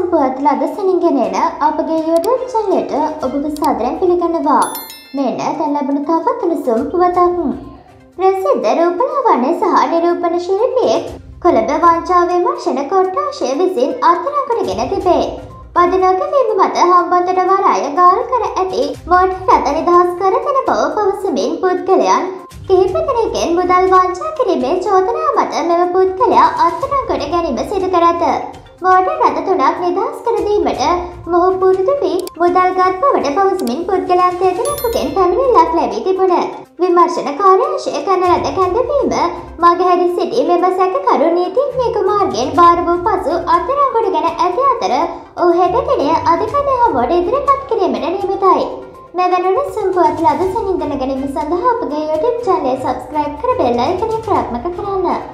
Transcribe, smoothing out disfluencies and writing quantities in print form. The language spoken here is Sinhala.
සම්පූර්ණ ලදසනින් ගෙනෙන අපගේ YouTube channel එකට ඔබව සාදරයෙන් පිළිගන්නවා. මෙන්න දැන් ලැබුණු තවත් උණුසුම් පුවතක්. ප්‍රසිද්ධ රූපලාවන්‍ය සහ නිරූපණ ශිල්පියෙක් කොළඹ වංචා විමර්ශන කොට්ටාශය විසින් අත්අඩංගුවට ගෙන තිබේ. පදිනක වීම මත හම්බන්තොට වරාය ගාල් කර ඇති මෝටර් රථ නිදහස් කර දෙන බව පවසමින් පුද්ගලයන් කිහිප දෙනෙකුගෙන් මුදල් වංචා කිරීමේ චෝදනා මත මෙම පුද්ගලයා අත්අඩංගුවට ගැනීම සිදු කර ඇත. මෝටර් රථ 3ක් නිදහස් කර දීමට මොහු පුරුදු වී මුදල් ගත් බවට පවසමින් පුද්ගලයන් දෙදෙනෙකුගෙන් පැමිණිල්ලක් ලැබී තිබුණා. විමර්ශන කාර්යාංශය කරන ලද කැඳවීම මගහැරී සිටි මෙම සැකකරු නීතිඥයෙකු මාර්ගයෙන් බාර වූ පසු අත්අඩංගුවට ගෙන ඇති අතර ඔහු හෙට දින අධිකරණය හමුවට ඉදිරිපත් කිරීමට නියමිතයි. මෙවැනි උණුසුම් පුවත් ලද සැනින් දැන ගැනීම සඳහා අපගේ YouTube channel subscribe කර බෙල් අයිකනය ක්‍රියාත්මක කරන්න.